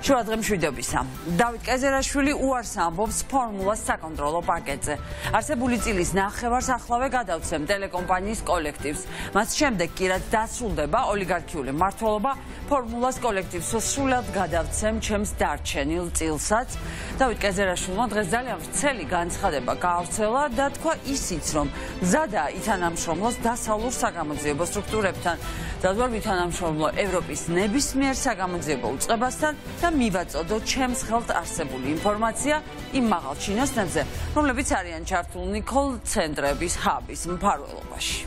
შუადღემშვიდობისა. დავით კეზერაშვილი უარს ამბობს ფორმულას საკონტროლო პაკეტზე. არსებული წილის ნახევარს ახლავე გადავცემ ტელეკომპანიის კოლექტივს. მას შემდეგ კი რაც დასრულდება ოლიგარქიული მმართველობა, ფორმულას კოლექტივს სრულად გადავცემ ჩემს დარჩენილ წილსაც. დავით კეზერაშვილმა დღეს ძალიან ვრცელი განცხადება გაავრცელა და თქვა ისიც, რომ მზადაა ითანამშრომლოს დასავლურ საგამოძიებო სტრუქტურებთან. დადვარ ვითანამშრომლო ევროპის ნებისმიერ საგამოძიებო უწყებასთან და მივაწოდო ჩემს ხელთ არსებული ინფორმაცია იმ მაღალ ჩინოსნებზე, რომლებიც არიან ჩართულნი კოლ-ცენტრების ჰაბის მფარველობაში.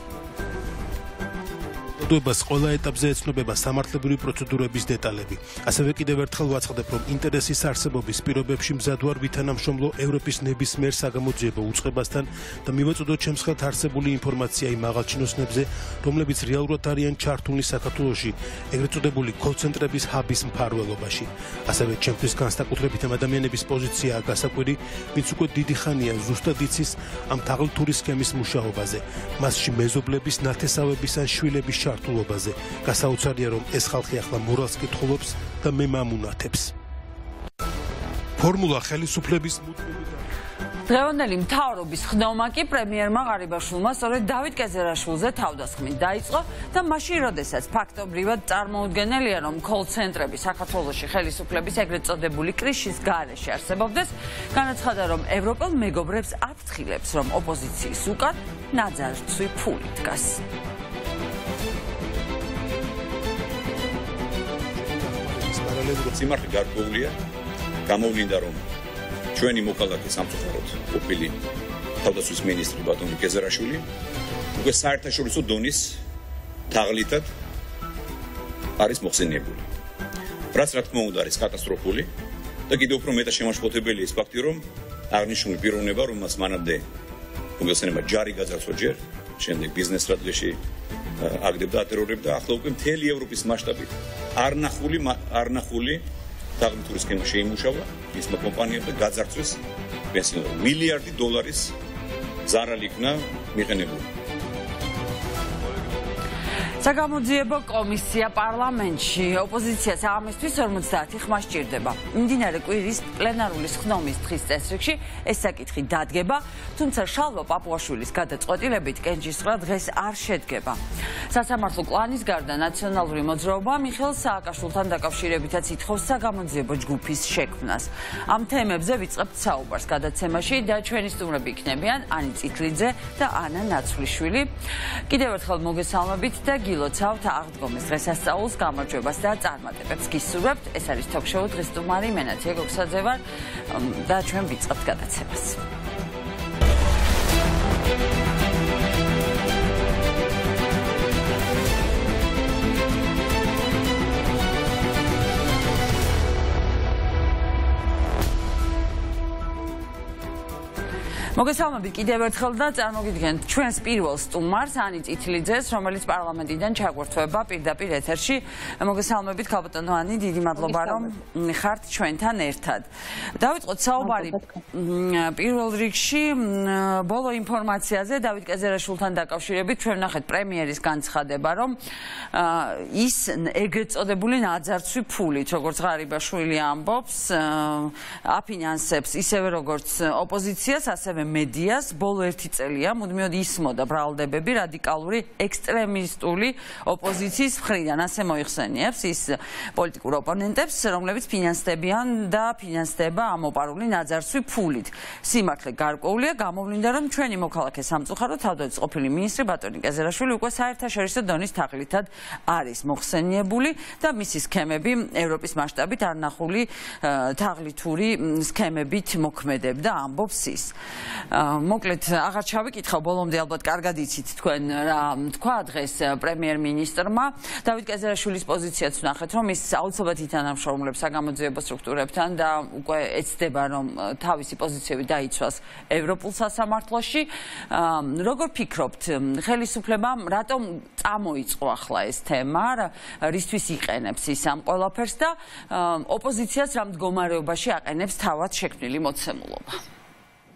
დობას ყველა ეტაპზე ეცნობება სამართლებრივი პროცედურების დეტალები. ასევე კიდევ ერთხელ ვაცხადებ, რომ ინტერესის არსებობის პირობებში მზად ვარ ვითანამშრომლო ევროპის ნებისმიერ საგამოძიებო უწყებასთან და მივაწოდო ჩემს ხელთ არსებული ინფორმაცია იმ მაღალჩინოსნებზე, რომლებიც რეალურად არიან ჩართულნი საქართველოში, ეგრეთ წოდებული კოლ-ცენტრების ჰაბის მფარველობაში. ასევე ჩემთვის განსაკუთრებით ამ ადამიანების პოზიციაა გასაკვირი, ვინც უკვე დიდი ხანია ზუსტად იცის ამ თაღლითური სქემის მუშაობაზე, მასში მეზობლების, ნათესავების ან შვილების ჩართულობაზე. გასაოცარია, რომ ეს ხალხი ახლა მორალს კითხულობს და მე მამუნათებს. ფორმულა ხელისუფლების დღევანდელი მთავრობის ხდომა კი პრემიერმა ღარიბაშვილმა სწორედ დავით კეზერაშვილზე თავდასხმით დაიწყო და მაშინ, როდესაც ფაქტობრივად წარმოუდგენელია, რომ კოლ-ცენტრები საქართველოში ხელისუფლების ეგრეთ წოდებული კრიშის გარეშე არსებობდეს, განაცხადა, რომ ევროპელ მეგობრებს აფრთხილებს, რომ ოპოზიციის უკან ნაძარცვი ფული დგას. სიმართლე გარკვეულია, გამოვლინდა, რომ ჩვენი მოქალაქე სამწუხაროდ ყოფილი თავდაცვის მინისტრი ბატონი კეზერაშვილი უკვე საერთაშორისო დონის თაღლითად არის მოხსენიებული. რაც რა თქმა უნდა არის კატასტროფული და კიდევ უფრო მეტად შემაშფოთებელი ის ფაქტი, რომ აღნიშნული პიროვნება, რომელსაც მანამდე მოგესალმება ჯარი გაძარცვა ჯერ, შემდეგ ბიზნეს სტრატეგიაში აგდებდა ატერორებდა, ახლა უკვე მთელი ევროპის მასშტაბით არნახული თაღლითური სქემა შეიმუშავა მისმა კომპანიამ და გაძარცვეს $1 მილიარდი ზარალი იქნა მიყენებული. საგამოძიებო კომისია პარლამენტში ოპოზიციას ამისთვის 50 ხმა სჭირდება. მიმდინარე კვირის პლენარული ხდომის დღის წესრიგში ეს საკითხი დადგება, თუმცა შალვა პაპუაშვილის გადაწყვეტილებით კენჭისყრა დღეს არ შედგება. სასამართლო კლანის გარდა ნაციონალური მოძრაობა მიხეილ სააკაშვილთან დაკავშირებითაც ითხოვს საგამოძიებო ჯგუფის შექმნას. ამ თემებზე ვიწყებთ საუბარს გადაცემაში და ჩვენი სტუმრები იქნებიან ანი წითლიძე და ანა ნაცვლიშვილი. კიდევ ერთხელ მოგესალმებით და გილოცავთ აღდგომის დღესასწაულს, გამარჯვებას და წარმატებებს გისურვებთ. ეს არის თოქ-შოუ დღის სტუმარი, მე ნათია გოგსაძე ვარ და ჩვენ ვიწყებთ გადაცემას. მოგესალმებით კიდევ ერთხელ და წარმოგიდგენთ ჩვენს პირველ სტუმარს ანი წითლიძეს, რომელიც პარლამენტიდან ჩაგვერთვება პირდაპირ ეთერში. მოგესალმებით ქალბატონო ანი, დიდი მადლობა რომ ხართ ჩვენთან ერთად. დავიწყოთ საუბარი პირველ რიგში ბოლო ინფორმაციაზე დავით კეზერაშვილთან დაკავშირებით. ჩვენ ვნახეთ პრემიერის განცხადება, რომ ის ეგრეთ წოდებული ნაძარცვი ფულით, როგორც ღარიბაშვილი ამბობს, აფინანსებს ისევე როგორც ოპოზიციას, ასევე მედიას. ბოლო 1 წელია მუდმივად ისმოდა ბრალდებები რადიკალური ექსტრემისტული ოპოზიციის მხრიდან. ასე მოიხსენიებს ის პოლიტიკურ ოპონენტებს, რომლებიც ფინანსდებიან და ფინანსდება ამოპარული ნაძარცვი ფულით. სიმართლე გარკვეულია, გამოვლინდა, რომ ჩვენი მოქალაქე სამწუხაროდ თავდაცვის ყოფილი მინისტრი ბატონი კეზერაშვილი უკვე საერთაშორისო დონის თაღლითად არის მოხსენიებული და მისი სქემები ევროპის მასშტაბით არნახული თაღლითური სქემებით მოქმედებდა, ამბობს ის. მოკლედ აღარ ჩავიკითხავ, ბოლომდე ალბათ კარგად იცით თქვენ რა თქვა დღეს პრემიერ-მინისტრმა. დავით კეზერაშვილის პოზიციაც ვნახეთ, რომ ის აუცილებლად ითანამშრომლებს საგამოძიებო სტრუქტურებთან და უკვე ეცდება, რომ თავისი პოზიციები დაიცვას ევროპულ სასამართლოში. როგორ ფიქრობთ, ხელისუფლებამ რატომ წამოიწყო ახლა ეს თემა, რისთვის იყენებს ის ამ ყველაფერს და ოპოზიციას რა მდგომარეობაში აყენებს თავად შექმნილი მოცემულობა?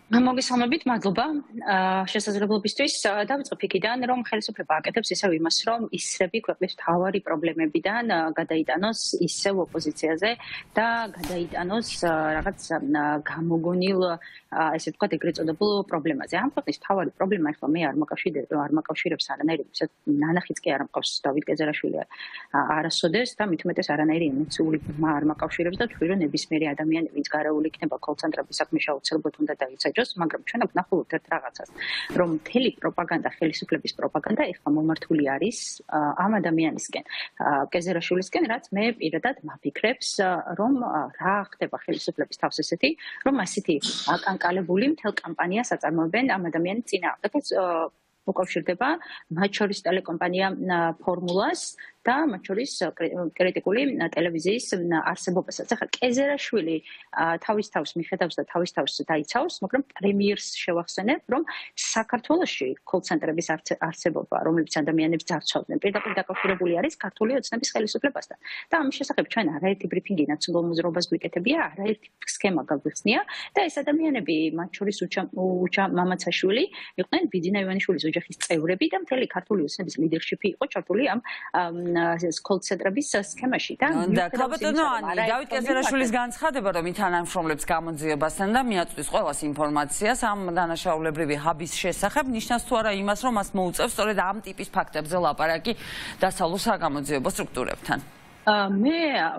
მოგესალმებით, მადლობა. შესაძლებლობისთვის დავიწყებ იქიდან, რომ ხელისუფლება აკეთებს ისევ იმას, რომ ისრები ქვეყნის მთავარი პრობლემებიდან გადაიტანოს ისევ ოპოზიციაზე და გადაიტანოს რაღაც გამოგონილ, ესე ვთქვათ, ეგრეთ წოდებულ პრობლემაზე. ამ ქვეყნის მთავარი პრობლემა ახლა მე არ მოკავშირებს არანაირი ნანახიც კი არ მყავს დავით გეზერაშვილი არასოდეს და მით უმეტეს არანაირი ემოციური ბმა არ მოკავშირებს და თქვი რომ ნებისმიერი ადამიანი ვინც გარეული იქნება კოლ-ცენტრების საქმეში აუცილებლად უნდა დაიცაჯოს, მაგრამ ჩვენ აქ ვნახულობთ ერთ რაღაცას, რომ მთელი პროპაგანდა, ხელისუფლების პროპაგანდა ეხლა მომართული არის ამ ადამიანისკენ, გეზერაშვილისკენ, რაც მე პირადად მაფიქრებს, რომ რა ხდება ხელისუფლების თავს ესეთი, რომ ასეთი აკანკალებული მთელ კამპანიას აწარმოებენ ამ ადამიანის წინააღმდეგ. უკავშირდება მათ შორის ტელეკომპანია ფორმულას და მათ შორის კრიტიკული ტელევიზიის არსებობასაც. ახლა კეზერაშვილი თავის თავს მიხედავს და თავის თავს დაიცავს, მაგრამ პრემიერს შევახსენებ, რომ საქართველოში კოლ-ცენტრების არსებობა, რომლებიც ადამიანებს ძარცვავდნენ, პირდაპირ დაკავშირებული არის ქართული ოცნების ხელისუფლებასთან. და ამის შესახებ ჩვენ არაერთი ბრიფინგი ნაცნობ მოძრაობას გვიკეთებია, არაერთი სქემა გაგვიხსნია და ეს ადამიანები, მათ შორის უჩა მამაცაშვილი, იყვნენ ბიძინა ივანიშვილის ოჯახის წევრები და მთელი ქართული ოცნების ლიდერშიპი იყო ჩართული ამ კოლ-ცენტრების სქემაში და ქალბატონო ანი, დავით გეზერაშვილის განცხადება, რომ ითანამშრომლებს გამოძიებასთან და მიაწვდის ყველას ინფორმაციას ამ დანაშაულებრივი ჰაბის შესახებ, ნიშნავს თუ არა იმას, რომ მას მოუწევს სწორედ ამ ტიპის ფაქტებზე ლაპარაკი დასავლურ საგამოძიებო სტრუქტურებთან? მე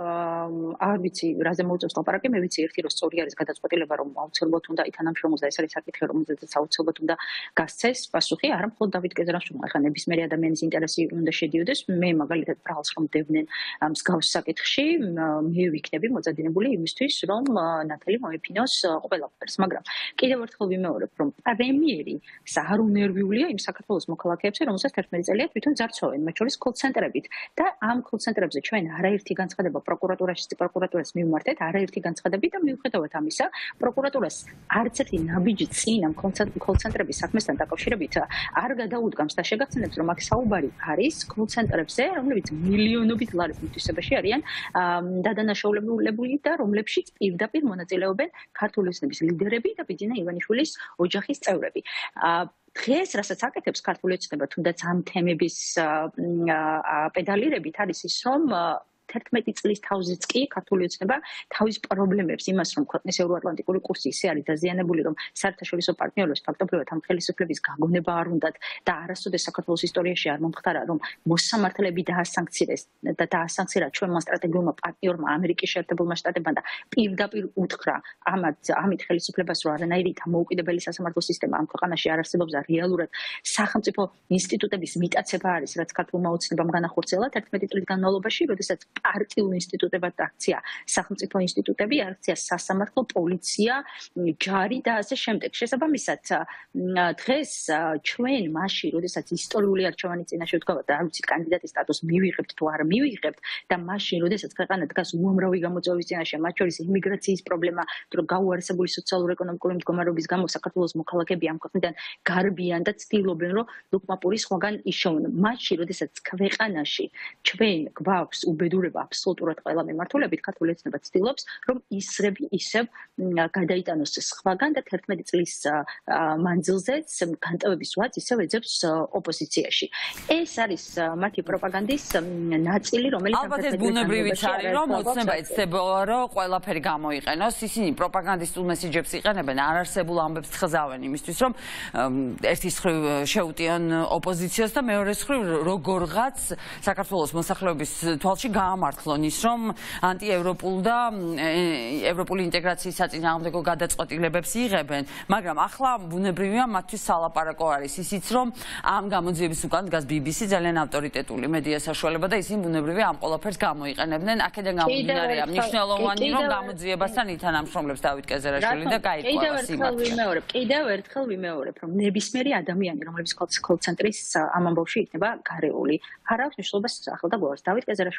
არ ვიცი, რაზე მოუწევს ლაპარაკი, მე ვიცი ერთი, რომ სწორი არის გადაწყვეტილება, რომ აუცილებლად უნდა ითანამშრომლოს და ეს არის საკითხი, რომელზეც აუცილებლად უნდა გასცეს პასუხი, არა მხოლოდ დავით გეზერაშვილმა, ახლა ნებისმიერი ადამიანის ინტერესი უნდა შედიოდეს, მე მაგალითად ბრალს რომ დევნენ მსგავს საკითხში, მე ვიქნები მოწადინებული იმისთვის, რომ ნათელი მოეფინოს ყველაფერს, მაგრამ კიდევ ერთხელ ვიმეორებ, რომ პრემიერი საარუნერვიულია იმ საქართველოს მოქალაქეებზე, რომელსაც 11 წელია თვითონ ძარცვავენ, მათ შორის კოლ-ცენტრებით და ამ კოლ-ცენტრებზე ჩვენ არაერთი განცხადება პროკურატურას მივმართეთ, არაერთი განცხადები და მიუხედავად ამისა, პროკურატურას არც ერთი ნაბიჯი წინ ამ კოლ-ცენტრების საქმესთან დაკავშირებით არ გადაუდგამს და შეგახსენებს, რომ აქ საუბარი არის კოლ-ცენტრებზე, რომლებიც მილიონობით ლარის მითვისებაში არიან დადანაშაულებული და რომლებშიც პირდაპირ მონაწილეობენ ქართული ოცნების ლიდერები და ბიძინა ივანიშვილის ოჯახის წევრები. დღეს, რასაც აკეთებს ქართული ოცნება, თუნდაც ამ თემების პედალირებით არის ის, რომ 11 წლის თავზეც კი ქართული ოცნება თავის პრობლემებს, იმას, რომ ქვეყნის ევროატლანტიკური კურსი ისე არის დაზიანებული, რომ საერთაშორისო პარტნიორებს ფაქტობრივად ამ ხელისუფლების გაგონება არ უნდათ და არასოდეს საქართველოს ისტორიაში არ მომხდარა, რომ მოსამართლეები დაასანქცირეს და დაასანქცირა ჩვენმა სტრატეგიულმა პარტნიორმა ამერიკის შეერთებულმა შტატებმა და პირდაპირ უთხრა ამით ხელისუფლებას, რომ არანაირი დამოუკიდებელი სასამართლო სისტემა ამ ქვეყანაში არ არსებობს და რეალურად სახელმწიფო ინსტიტუტების მიტაცება არის, რაც ქართულმა ოცნებამ განახორციელა 11 წლის განმავლობაში, როდესაც პარტიულ ინსტიტუტებად აქცია სახელმწიფო ინსტიტუტები, აქცია სასამართლო, პოლიცია, ჯარი და ასე შემდეგ. შესაბამისად, დღეს ჩვენ მაშინ, როდესაც ისტორიული არჩევანი წინაშე ვდგავართ და არ ვიცით კანდიდატის სტატუსს მივიღებთ თუ არ მივიღებთ და მაშინ, როდესაც ქვეყანა დგას უამრავი გამოწვევის წინაშე, მათ შორის იმიგრაციის პრობლემა, რომ გაუარესებული სოციალურ-ეკონომიკური მდგომარეობის გამო საქართველოს მოქალაქეები ამ ქვეყნიდან გარბიან და ცდილობენ, რომ ლუკმაპური სხვაგან იშოვნონ. მაშინ, როდესაც ქვეყანაში ჩვენ გვაქვს უბედურება აბსოლუტურად ყველა მიმართულებით, ქართული ოცნება ცდილობს, რომ ისრები ისევ გადაიტანოს სხვაგან და 11 წლის მანძილზეც განტევების ვაც ისევ ეძებს ოპოზიციაში. ეს არის მათი პროპაგანდის ნაწილი, რომელიც ალბათ ეს ბუნებრივიც არის, რომ ოცნება ეცდება, რომ ყველაფერი გამოიყენოს. ისინი პროპაგანდისტულ მესიჯებს იყენებენ, არარსებულ ამბებს თხზავენ იმისთვის, რომ ერთის მხრივ შეუტიონ ოპოზიციას და მეორეს მხრივ როგორღაც საქართველოს მოსახლეობის თვალში გაამართლონ ის, რომ ანტიევროპულ და ევროპული ინტეგრაციის საწინააღმდეგო გადაწყვეტილებებს იღებენ, მაგრამ ახლა ბუნებრივია მათთვის სალაპარაკო არის ისიც, რომ ამ გამოძიების უკან დგას BBC, ძალიან ავტორიტეტული მედია საშუალება და ისინი ბუნებრივია ამ ყველაფერს გამოიყენებდნენ. აქედან გამომდინარეა მნიშვნელოვანი, რომ გამოძიებასთან ითანამშრომლებს დავით გეზერაშვილი და გაიყვება სიმართლე. კიდევ ერთხელ ვიმეორებ, რომ ნებისმიერი ადამიანი, რომელიც კოლ-ცენტრის ამ ამბავში იქნება გარეული, არ აქვს მნიშვნელობას ახლა და გვარს. დავით გეზერაშვილი იქნება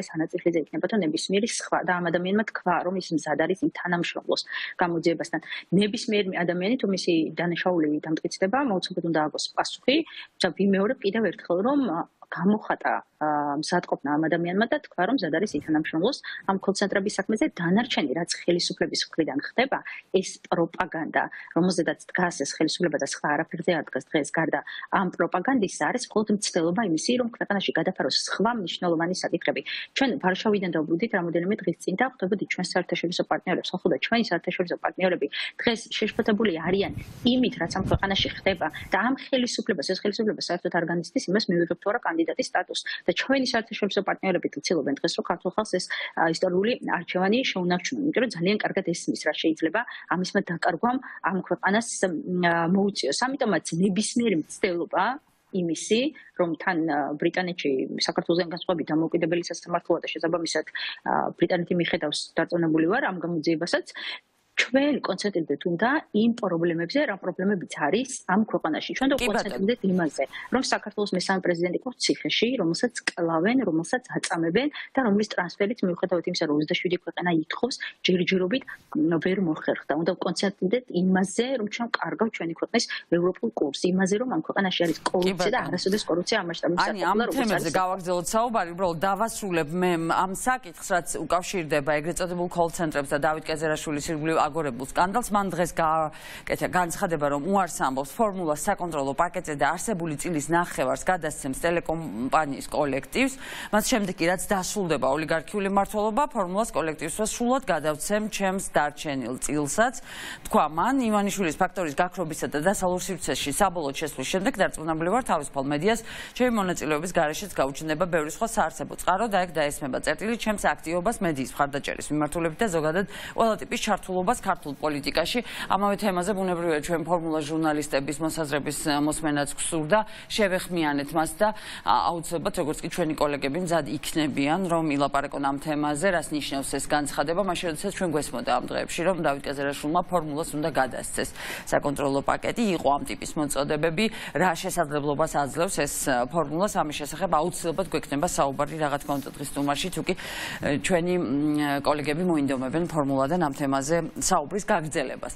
ეს ანაწილზე იქნება თუ ნებისმიერი სხვა და ამ ადამიანმა თქვა რომ ის მზად არის იმ თანამშრომლოს გამოძიებასთან ნებისმიერ ადამიანი თუ მისი დანაშაული დამტკიცდება მოუწოდეთ უნდა აგოს პასუხი და ვიმეორებ კიდევ ერთხელ რომ გამოხატა მზადყოფნა ამ ადამიანმა და თქვა რომ მზად არის ითანამშრომლოს ამ კოლცენტრების საქმეზე დანარჩენი რაც ხელისუფლების მხრიდან ხდება ეს პროპაგანდა რომელზედაც დგას ეს ხელისუფლება და სხვა არაფერზე არ დგას დღეს გარდა ამ პროპაგანდისა არის მხოლოდ მცდელობა იმისი რომ ქვეყანაში გადაფაროს სხვა მნიშვნელოვანი საკითხები ჩვენ ვარშავიდან დავბრუნდით რამოდენიმე დღის წინ და ხვდებოდით ჩვენ საერთაშორისო პარტნიორებს ხო და ჩვენი საერთაშორისო პარტნიორები დღეს შეშფოთებული არიან იმით რაც ამ ქვეყანაში ხდება და ამ ხელისუფლებას ეს ხელისუფლება საერთოდ არ განიცდის იმას მივიღებთ თუ არა კანდიდატის სტატუსს და ჩვენი საერთაშორისო პარტნიორები ცდილობენ დღეს რომ ქართულ ხალხს ეს ისტორიული არჩევანი შეუნარჩუნონ, იმიტომ რომ ძალიან კარგად ესმის რა შეიძლება ამისმა დაკარგვამ ამ ქვეყანას მოუწიოს. ამიტომაც ნებისმიერი მცდელობა იმისი, რომ თან ბრიტანეთში საქართველოსთან განსხვავებით დამოუკიდებელი სასამართლოა და შესაბამისად ბრიტანეთი მიხედავს დარწმუნებული ვარ ამ გამოძიებასაც ჩვენ კონცენტრირდეთ უნდა იმ პრობლემებზე, რა პრობლემებიც არის ამ ქვეყანაში. ჩვენ კონცენტრირდეთ იმაზე, რომ საქართველოს მესამე პრეზიდენტი იყო ციხეში, რომელსაც კლავენ, რომელსაც აწამებენ და რომლის ტრანსფერიც მიუხედავად იმისა, რომ 27 ქვეყანა ითხოვს, ჯერჯერობით ვერ მოხერხდა. უნდა კონცენტრირდეთ იმაზე, რომ ჩვენ კარგავ ჩვენი ქვეყნის ევროპულ კურსს, იმაზე, რომ ამ ქვეყანაში არის კორუფცია და არასოდეს კორუფცია ამ მასშტაბით. აი, ამ თემაზე გავაგრძელოთ საუბარი, უბრალოდ დავასრულებ მე ამ საკითხს, რაც უკავშირდება ეგრეთ წოდებულ კოლ-ცენტრებს და დავით კეზერაშვილის ირგვლივ აგორებულ სკანდალს. მან დღეს გააკეთა განცხადება, რომ უარს ამბობს ფორმულას საკონტროლო პაკეტზე და არსებული წილის ნახევარს გადასცემს ტელეკომპანიის კოლექტივს. მას შემდეგ კი რაც დასრულდება ოლიგარქიული მმართველობა, ფორმულას კოლექტივს სრულად გადავცემ ჩემს დარჩენილ წილსაც. თქვა მან, ივანიშვილის ფაქტორის გაქრობისა და დასალურ სივრცეში საბოლოოდ შესვლის შემდეგ დარწმუნებული ვარ თავისუფალ მედიას ჩემი მონაწილეობის გარეშეც გაუჩნდება ბევრი სხვა საარსებო წყარო და ეგ დაესმება წერტილი ჩემს აქტივობას მედიის მხარდაჭერის მიმართულებით და ზოგადად ყველა ტიპის ჩართულობას ქართულ პოლიტიკაში. ამავე თემაზე ბუნებრივია ჩვენ ფორმულა ჟურნალისტების მოსაზრების მოსმენაც გსურდა. შევეხმიანეთ მას და აუცილებლად როგორც კი ჩვენი კოლეგები მზად იქნებიან რომ ილაპარაკონ ამ თემაზე, რას ნიშნავს ეს განცხადება, მაშინ როდესაც ჩვენ გვესმოდა ამ დღეებში რომ დავით კეზერაშვილმა ფორმულას უნდა გადასცეს საკონტროლო პაკეტი, იყო ამ ტიპის მოწოდებები, რა შესაძლებლობას აძლევს ეს ფორმულას ამის შესახებ აუცილებლად გვექნება საუბარი რა თქმა უნდა დღის სტუმარში, თუკი ჩვენი კოლეგები მოინდომებენ ფორმულადან ამ თემაზე საუბრის გაგრძელებას.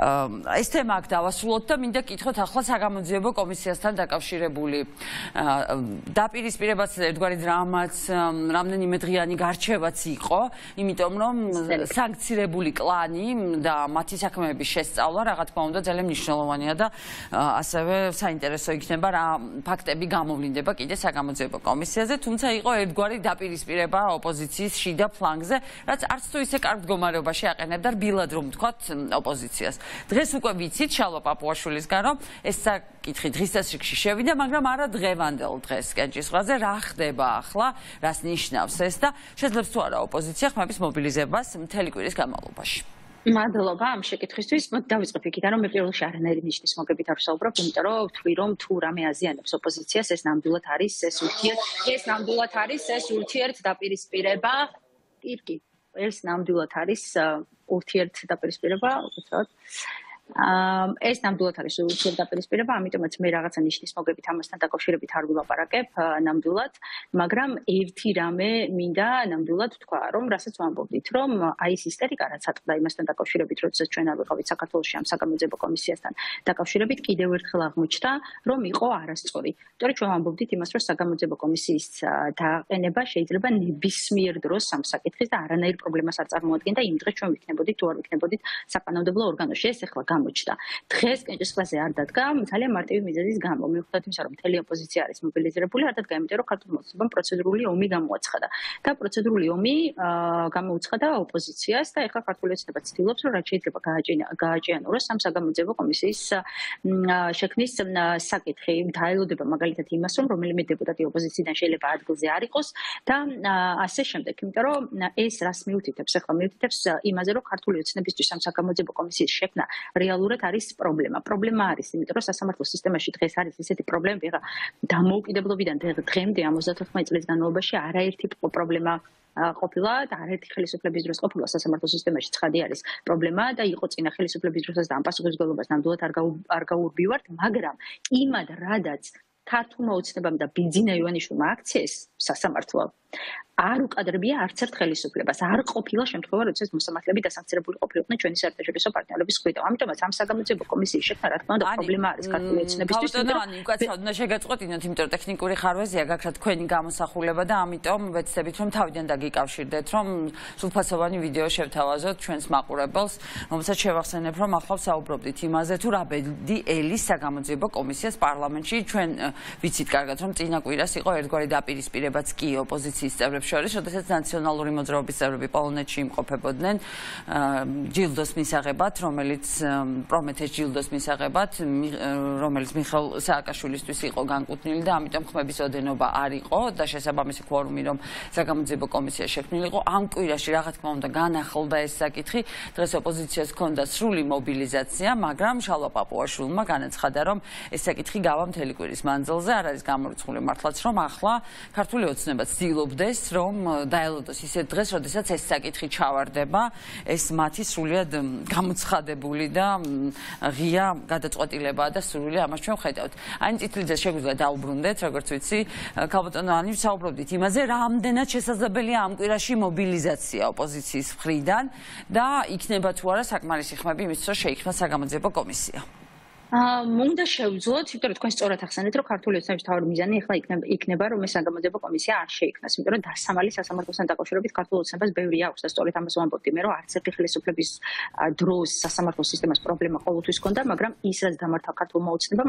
ეს თემა აქ დავასრულოთ და მინდა კითხოთ ახლა საგამოძიებო კომისიასთან დაკავშირებული დაპირისპირებაც ერთგვარი დრამაც, რამდენიმე დღიანი გარჩევაც იყო, იმიტომ რომ სანქცირებული კლანი და მათი საქმეების შესწავლა რა თქმა უნდა ძალიან მნიშვნელოვანია და ასევე საინტერესო იქნება რა ფაქტები გამოვლინდება კიდე საგამოძიებო კომისიაზე, თუმცა იყო ერთგვარი დაპირისპირება ოპოზიციის შიდა ფლანგზე, რაც არც თუ ისე კარგ მდგომარეობაში აყენებდა რბილად რომ თქვათ ოპოზიციას. დღეს უკვე ვიცით შალვა პაპუაშვილისგან რომ ეს საკითხი დღის წესრიგში შევიდა, მაგრამ არა დღევანდელ დღეს კენჭისყრაზე რა ხდება ახლა, რას ნიშნავს ეს და შეძლებს თუ არა ოპოზიცია ხმების მობილიზებას მთელი კვირის განმავლობაში. მადლობა ამ შეკითხვისთვის. დავიწყებ იქიდან რომ მე პირველ რიგში არანაირი ნიშნის მოგებით არ ვსაუბრობ, იმიტომ რომ ვთვლი რომ თუ რამე აზიანებს ოპოზიციას, ეს ნამდვილად არის ეს ურთიერთდაპირისპირება. პირკი, ეს ნამდვილად არის ურთიერთდაპირისპირება, უცოდ. ეს ნამდვილად არის ურთიერთდაპირისპირება, ამიტომაც მე რაღაცა ნიშნის მოგებით ამასთან დაკავშირებით არ ვილაპარაკებ ნამდვილად, მაგრამ ერთი რამე მინდა ნამდვილად თქვა, რომ რასაც ვამბობდით, რომ აი ეს ისტერიკა რაც ატყდა იმასთან დაკავშირებით, როდესაც ჩვენ არ ვიყავით საქართველოში ამ საგამოძიებო კომისიასთან დაკავშირებით, კიდევ ერთხელ აღმოჩნდა, რომ იყო არასწორი. იმიტომ ჩვენ ვამბობდით იმას, რომ საგამოძიებო კომისიის დააყენება შეიძლება ნებისმიერ დროს ამ საკითხის და არანაირ პრობლემას არ წარმოადგენდა იმ დღეს ჩვენ ვიქნებოდით თუ არ ვიქნებოდით საკანონმდებლო ორგანოში. ეს ახლა გამოჩნდა. დღეს კენჭისყრაზე არ დადგა ძალიან მარტივი მიზეზის გამო. მიუხედავად იმისა, რომ მთელი ოპოზიცია არის მობილიზებული, არ დადგა, იმიტომ რომ ქართულ მოსახლეობამ პროცედურული ომი გამოაცხადა. და პროცედურული ომი გამოუცხადა ოპოზიციას და ახლა ქართული ოცნება ცდილობს, რომ რაც შეიძლება გააჭიანუროს ამ საგამოძიებო კომისიის შექმნის საკითხი. დაელოდება მაგალითად იმას, რომ რომელიმე დეპუტატი ოპოზიციიდან შეიძლება ადგილზე არ იყოს და ასე შემდეგ. იმიტომ რომ ეს რას მიუთითებს? ახლა მიუთითებს იმაზე, რომ ქართული ოცნებისთვის ამ საგამოძიებო კომისიის შექმნა რეალურად არის პრობლემა. პრობლემა არის, იმიტომ რომ სასამართლო სისტემაში დღეს არის ისეთი პრობლემები, რა დამოუკიდებლობიდან დღემდე 54 წლის განმავლობაში არაერთი პრობლემა ყოფილა და არაერთი ხელისუფლების დროს ყოფილა სასამართლო სისტემაში ცხადი არის პრობლემა და იყო წინა ხელისუფლების დროსაც და ამ პასუხისმგებლობას ნამდვილად არ გაურბივართ, მაგრამ იმად რადაც ქართულმა ოცნებამ და ბიძინა ივანიშვილმა აქციეს სასამართლო არ უკადრებია არც ერთ ხელისუფლებას. არ ყოფილა შემთხვევა, როდესაც მოსამართლეები დასახცერებული ყოფილიყვნენ ჩვენი საერთაშორისო პარტნიორების მხრიდან. ამიტომაც ამ საგამოძიებო კომისიის შექმნა რა თქმა უნდა პრობლემა არის ქართული ოცნებისთვის. ანუ უკაცრავად უნდა შეგაწყვეტინოთ, იმიტომ რომ ტექნიკური ხარვეზია გაქრათ თქვენი გამოსახულება და ამიტომ ვეცდებით რომ თავიდან დაგიკავშირდეთ, რომ სრულფასოვანი ვიდეო შევთავაზოთ ჩვენს მაყურებელს, რომელსაც შევახსენებ, რომ ახლა საუბრობდით იმაზე, თუ რა ბედი ელის საგამოძიებო კომისიას პარლამენტში. ჩვენ ვიცით კარგად, რომ წინა კვირას იყო ერთგვარი დაპირისპირებაც კი ოპოზიციის წევრებს შორის, როდესაც ნაციონალური მოძრაობის წევრები პოლონეთში იმყოფებოდნენ ჯილდოს მისაღებად, რომელიც პრომეთეს ჯილდოს მისაღებად, რომელიც მიხეილ სააკაშვილისთვის იყო განკუთვნილი და ამიტომ ხმების ოდენობა არ იყო და შესაბამისი კვორუმი რომ საგამოძიებო კომისია შექმნილიყო. ამ კვირაში რა თქმა უნდა განახლდა ეს საკითხი. დღეს ოპოზიციას ჰქონდა სრული მობილიზაცია, მაგრამ შალვა პაპუაშვილმა განაცხადა, რომ ეს საკითხი გავა მთელი კვირის მანძილზე, არ არის გამორიცხული მართლაც, რომ ახლა ქართული ოცნება ცდილობდეს რომ დაელოდოს ისეთ დღეს, როდესაც ეს საკითხი ჩავარდება, ეს მათი სრულიად გამოცხადებული და ღია გადაწყვეტილებაა და სრული ამას ჩვენ ვხედავთ. აი წითლიძეს შეგვიძლია დაუბრუნდეთ, როგორც ვიცი, ქალბატონო ანი საუბრობდით იმაზე, რამდენად შესაძლებელია ამ კვირაში მობილიზაცია ოპოზიციის მხრიდან და იქნება თუ არა საკმარისი ხმები იმისთვის, რომ შეიქმნა საგამოძიებო კომისია. უნდა შევძლოთ, იმიტომ რომ თქვენ სწორად ახსენეთ, რომ ქართული ოცნების მთავარი მიზანი ახლა იქნება, რომ ეს საგამოძიებო კომისია არ შეიქმნას, იმიტომ რომ დასამალი სასამართლოსთან დაკავშირებით ქართულ ოცნებას ბევრი აქვს და სწორედ ამას ვამბობთ მე, რომ არც ერთი ხელისუფლების დროს სასამართლო სისტემას პრობლემა ყოველთვის ჰქონდა, მაგრამ ის რაც დამართა ქართულმა ოცნებამ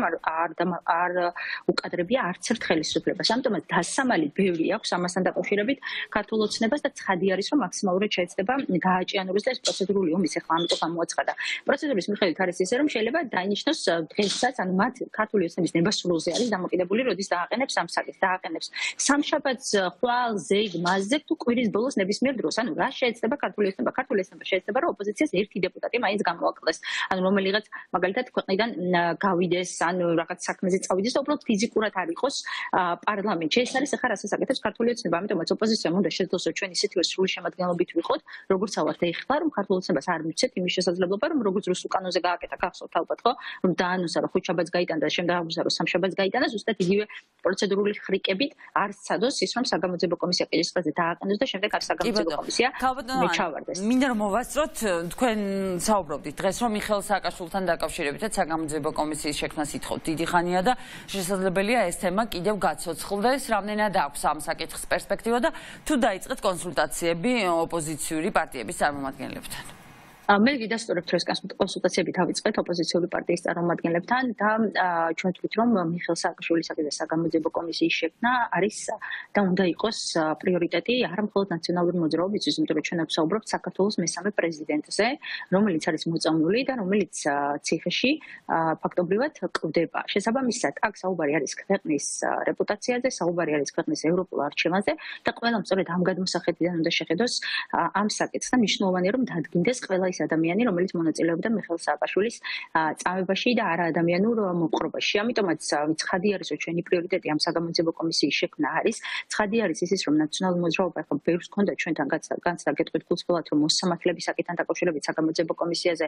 არ უკადრებია არც ერთ ხელისუფლებას. ამიტომაც დასამალი ბევრი აქვს ამასთან დაკავშირებით ქართულ ოცნებას და ცხადი არის, რომ მაქსიმალურად შეეცდება გააჭიანუროს და ეს პროცედურული ომის ახლა ამიტომ გამოაცხადა. პროცედურის მიხედვით არის ისე, რომ შეიძლება დაინიშნოს დღესაც ანუ მათ ქართული ოცნების ნებასრულზე არის დამოკიდებული, როდის დააყენებს ამ საკითხს, დააყენებს სამშაბათს, ხვალ, ზეიგ, მასზე თუ კვირის ბოლოს ნებისმიერ დროს. ანუ რა შეეცდება ქართული ოცნება? ქართული ოცნება შეეცდება, რომ ოპოზიციას ერთი დეპუტატი მაინც გამოაკლდეს. ანუ რომელიღაც მაგალითად ქვეყნიდან გავიდეს, ანუ რაღაც საქმეზე წავიდეს და უბრალოდ ფიზიკურად არ იყოს პარლამენტში. ეს არის ახლა რასაც აკეთებს ქართული ოცნება. ამიტომაც ოპოზიციამ უნდა შეძლოს, რომ ჩვენ ისეთივე სრული შემადგენლობით ვიყოთ, როგორც ავართ ეხლა, რომ ქართულ ოცნებას არ მიცეთ იმის შესაძლებლობა, რომ როგორც რუსულ კანონზე გააკეთა, გახსოვთ ალბათ ხო? რომ დაანონსა, რომ ხუთშაბათს გაიტანა და შემდეგ აღვზა, რომ სამშაბათს გაიტანა, ზუსტად იგივე პროცედურული ხრიკებით არ სცადოს ის, რომ საგამოძიებო კომისია პირისპირზე დააყენოს და შემდეგ არ საგამოძიებო კომისია მეჩავარდეს. მინდა რომ მოვასწროთ, თქვენ საუბრობდით დღეს, რომ მიხეილ სააკაშვილთან დაკავშირებითაც საგამოძიებო კომისიის შექმნას ითხოვთ დიდი ხანია და შესაძლებელია ეს თემა კიდევ გაცოცხლდეს, რამდენად აქვს ამ საკითხის პერსპექტივა და თუ დაიწყეთ კონსულტაციები ოპოზიციური პარტიების წარმომადგენლებთან. მე გიდასტურებთ, რომ ეს კონსულტაციები დავიწყეთ ოპოზიციური პარტიის წარმომადგენლებთან და ჩვენ ვთქვით, რომ მიხეილ სააკაშვილის საგამოძიებო კომისიის შექმნა არის და უნდა იყოს პრიორიტეტი არა მხოლოდ ნაციონალური მოძრაობისთვის, იმიტომ რომ ჩვენ ვსაუბრობთ საქართველოს მესამე პრეზიდენტზე, რომელიც არის მოწამლული და რომელიც ციხეში ფაქტობრივად კვდება. შესაბამისად, აქ საუბარი არის ქვეყნის რეპუტაციაზე, საუბარი არის ქვეყნის ევროპულ არჩევანზე და ყველამ სწორედ ამ გადმოსახედიდან უნდა შეხედოს ამ საკითხს და მნიშვნელოვანია, რომ დადგინდეს ყველა ადამიანი, რომელიც მონაწილეობდა მიხეილ სააკაშვილის წამებაში და არაადამიანურ მოპყრობაში. ამიტომაც ცხადი არის, რომ ჩვენი პრიორიტეტი ამ საგამოძიებო კომისიის შექმნა არის. ცხადი არის ისიც, რომ ნაციონალური მოძრაობა ახლა ბევრს ჰქონდა ჩვენთან განცდა გეტყვით გულწრფელად, რომ მოსამართლეების საკითხთან დაკავშირებით საგამოძიებო კომისიაზე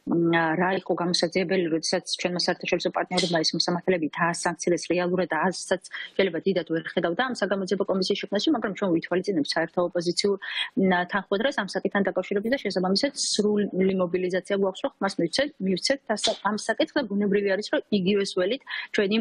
რა იყო გამოსაძიებელი, როდესაც ჩვენმა საერთაშორისო პარტნიორებმა ეს მოსამართლეები დაასანქცირეს რეალურად და ასაც შეიძლება დიდად ვერ ხედავდა ამ საგამოძიებო კომისიის შექმნაში, მაგრამ ჩვენ ვითვალისწინებთ საერთო ოპოზიციურ თანხმოთრას ამ საკითხთან დაკავშირებით და შესაბამისად სრული მობილიზაცია გვაქვს, რომ ხმას მივცეთ ამ საკითხს და ბუნებრივი არის, რომ იგივე სველით ჩვენი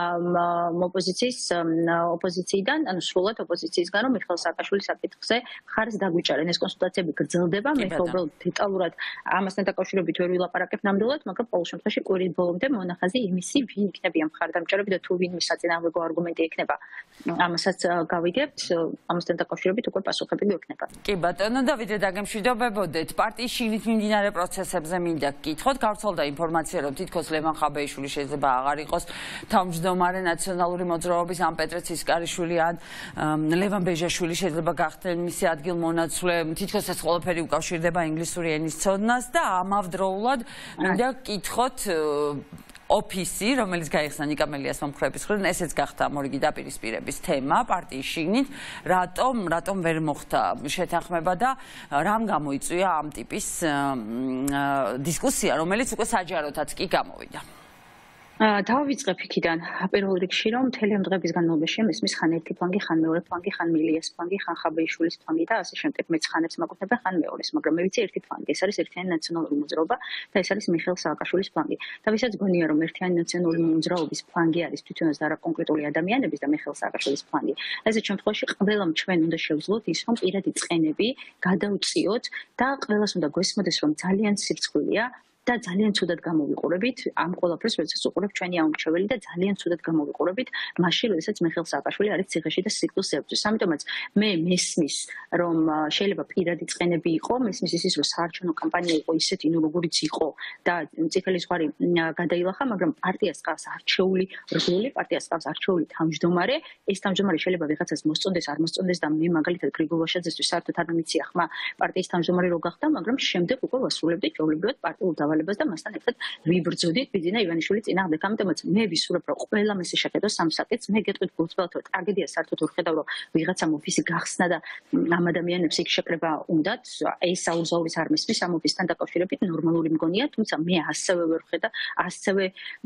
ოპოზიციიდან, ანუ სრულად ოპოზიციისგან, რომ მიხეილ სააკაშვილის საკითხზე ხარს დაგვიჭარენ. ეს კონსულტაციები გრძელდება, მე უბრალოდ დეტალურად ამასთან დაკავშირებით ვერ ვილაპარაკებ ნამდვილად, მაგრამ ყოველ შემთხვევაში კვირის ბოლომდე მონახაზი იმისი, ვინ იქნება მხარდამჭერები და თუ ვინმე საწინააღმდეგო არგუმენტი იქნება. ამასაც გავიგებთ, ამასთან დაკავშირებით უკვე პასუხები გვექნება. კი ბატონო, დავიდე დაგემშვიდობებოდეთ. პარტიის შიგნით მიმდინარე პროცესებზე მინდა გკითხოთ. გავრცელდა ინფორმაცია, რომ თითქოს ლევან ხაბეიშვილი შეიძლება აღარ იყოს თავმჯდომარე ნაციონალური მოძრაობის, ან პეტრე ცისკარიშვილი, ან ლევან ბეჟაშვილი შეიძლება გახდნენ მისი ადგილმონაცვლე. თითქოს ეს ყველაფერი უკავშირდება ინგლისური ენის ცოდნას და ამავდროულად მინდა გკითხოთ ოფისი, რომელიც გაიხსნა ნიკა მელიას მომხრეების მხრიდან, ესეც გახდა მორიგი დაპირისპირების თემა პარტიის შიგნით. რატომ ვერ მოხდა შეთანხმება და რამ გამოიწვია ამ ტიპის დისკუსია, რომელიც უკვე საჯაროდაც კი გამოვიდა? დავიწყებ იქიდან პირველ რიგში რომ მთელი ამ დღების განმავლობაში მესმის ხან ერთი ფლანგი, ხან მეორე ფლანგი, ხან მილიას ფლანგი, ხან ხაბეიშვილის ფლანგი და ასე შემდეგ მეც ხანებს მაკუთვნებენ, ხან მეორეს, მაგრამ მე ვიცი ერთი ფლანგი, ეს არის ერთიანი ნაციონალური მოძრაობა და ეს არის მიხეილ სააკაშვილის ფლანგი. და ვისაც გონია რომ ერთიანი ნაციონალური მოძრაობის ფლანგი არის თვითონაც და არა კონკრეტული ადამიანების და მიხეილ სააკაშვილის ფლანგი. ესეთ შემთხვევაში ყველამ ჩვენ უნდა შევძლოთ ის რომ პირადი წყენები გადავწიოთ და ყველას უნდა გვესმოდეს რომ ძალიან სირცხვილია და ძალიან ცუდად გამოვიყურებით ამ ყველაფერს, როდესაც უყურებ ჩვენი აუმრჩეველი და ძალიან ცუდად გამოვიყურებით მაშინ, როდესაც მიხეილ სააკაშვილი არის ციხეში და სიკვდილს ებრძვის. ამიტომაც მე მესმის, რომ შეიძლება პირადი წყენები იყო, მესმის ის რომ საარჩევნო კამპანია იყო ისეთი, როგორიც იყო და წითელი ზღვარი გადაილახა, მაგრამ პარტიას ყავს არჩეული რგოლი, პარტიას ყავს არჩეული თავმჯდომარე. ეს თავმჯდომარე შეიძლება ვიღაცას მოსწონდეს, არ მოსწონდეს და მე მაგალითად გრიგოლ ვაშაძესთვის საერთოდ არ მიმიცია ხმა პარტიის თავმჯდომარე რო გახდა, მაგრამ შემდეგ უკვე ვასრულებდი ჩვეულებრივად პარტიულ და მასთან ერთად ვიბრძოდით ბიძინა ივანიშვილის წინააღმდეგ. ამიტომაც მე ვისურვებ რომ ყველა მესი შეხედოს ამ საკითხს. მე გეტყვით გულწრფელად რომ ტრაგედია საერთოდ ვერ ხედავ რომ ვიღაცამ ოფისი გახსნა და ამ ადამიანებს იქ შეკრება უნდათ. ეს აუზაურის არ მისმის ამ ოფისთან დაკავშირებით ნორმალური მგონია, თუმცა მე ასევე ვერ ხედა, ასევე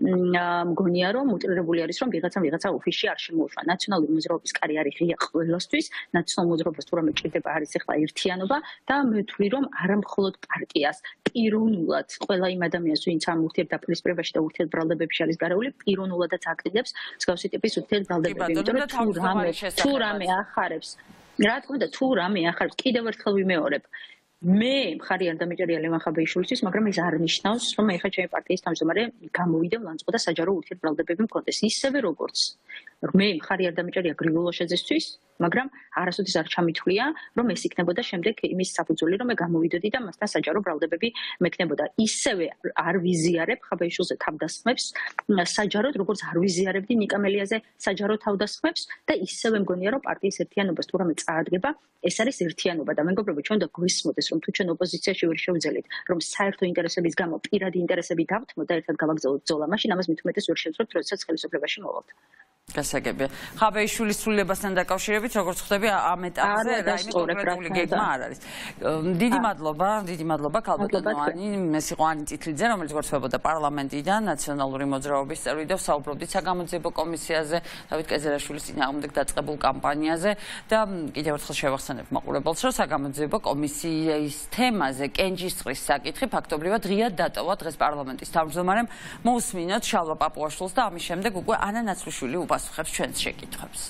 მგონია რომ უტრირებული არის რომ ვიღაცა ოფისში არ შემოუშვა. ნაციონალური მოძრაობის კარი არის ღია ყველასთვის. ნაციონალურ მოძრაობას თუ რამე ჭირდება არის ახლა ერთიანობა და მე ვთვლი რომ არა მხოლოდ პარტიას პიროვნულად ყველა იმ ადამიანს ვინც ამ ურთიერთდაპირისპირებაში და ურთიერთბრალდებებში არის გარეული პიროვნულადაც აკრიტებს მსგავსი ტიპის ურთიერთბრალდებები, იმიტომ რომ თუ რამე ახარებს, რა თქმა უნდა, თუ რამე ახარებს, კიდევ ერთხელ ვიმეორებ, მე მხარი არ დამეჭერია ლევან ხაბეიშვილისთვის, მაგრამ ეს არ ნიშნავს, რომ ეხლა ჩემი პარტიის თავმჯდომარე გამოვიდა ვლანძღო და საჯარო ურთიერთბრალდებები მქონდეს, ისევე როგორც მე მხარი არ დამეჭერია გრიგოლ ვაშაძესთვის, მაგრამ არასოდეს არ ჩამითვლია, რომ ეს იქნებოდა შემდეგ იმის საფუძველი, რომ მე გამოვიდოდი და მასთან საჯარო ბრალდებები მექნებოდა. ისევე არ ვიზიარებ ხაბეიშვილზე თავდასხმებს, საჯაროდ როგორც არ ვიზიარებდი ნიკა მელიაზე საჯარო თავდასხმებს და ისევე მგონია, რომ პარტიის ერთიანობას თუ რამე წაადგება, ეს არის ერთიანობა და მეგობრებო, ჩვენ უნდა გვესმოდეს, რომ თუ ჩვენ ოპოზიციაში ვერ შევძელით, რომ საერთო ინტერესების გამო პირადი ინტერესები დავთმოთ და ერთად გავაგზავნოთ ბრძოლა, მაშინ ამას მით უმეტეს ვერ შევძლებთ, როდესაც ხელისუფლებაში მოვალთ. გასაგებია. ხაბეიშვილის ცვლილებასთან დაკავშირებით, როგორც ხვდები, ამ ეტაპზე რაიმე კონკრეტული გეგმა არ არის. დიდი მადლობა ქალბატონოვანი, ეს იყო ანი წითლიძე, რომელიც გვერდთვებოდა პარლამენტიდან, ნაციონალური მოძრაობის წევრი და ვსაუბრობდით საგამოძიებო კომისიაზე, დავით კეზერაშვილის წინააღმდეგ დაწყებულ კამპანიაზე და კიდევ ერთხელ შევახსენებ მაყურებელს, რომ საგამოძიებო კომისიის თემაზე კენჭისყრის საკითხი ფაქტობრივად ღიად დატოვა დღეს პარლამენტის თავმჯდომარემ. მოусმინოთ შალვა პაპუაშვილს და ამის შემდეგ უკვე ანა ნაცვლიშვილი უპასუხებს ჩვენს შეკითხვებს.